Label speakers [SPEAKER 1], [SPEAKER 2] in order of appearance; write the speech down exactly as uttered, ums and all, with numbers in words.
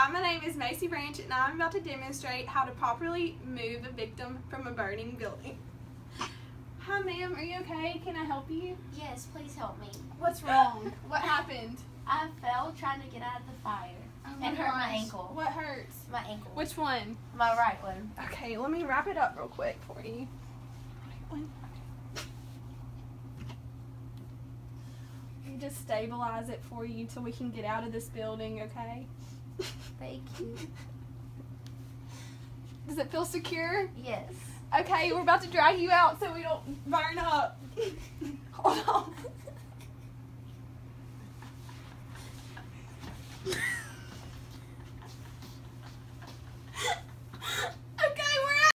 [SPEAKER 1] Hi, my name is Macy Branch, and I'm about to demonstrate how to properly move a victim from a burning building. Hi, ma'am. Are you okay? Can I help you?
[SPEAKER 2] Yes, please help me.
[SPEAKER 1] What's wrong? What happened?
[SPEAKER 2] I fell trying to get out of the fire
[SPEAKER 1] Oh
[SPEAKER 2] and hurt my
[SPEAKER 1] gosh.
[SPEAKER 2] ankle.
[SPEAKER 1] What hurts?
[SPEAKER 2] My ankle.
[SPEAKER 1] Which one?
[SPEAKER 2] My right one.
[SPEAKER 1] Okay, let me wrap it up real quick for you. Right one. Let me just stabilize it for you till we can get out of this building, okay?
[SPEAKER 2] Thank you.
[SPEAKER 1] Does it feel secure?
[SPEAKER 2] Yes.
[SPEAKER 1] Okay, we're about to drag you out so we don't burn up. Hold on.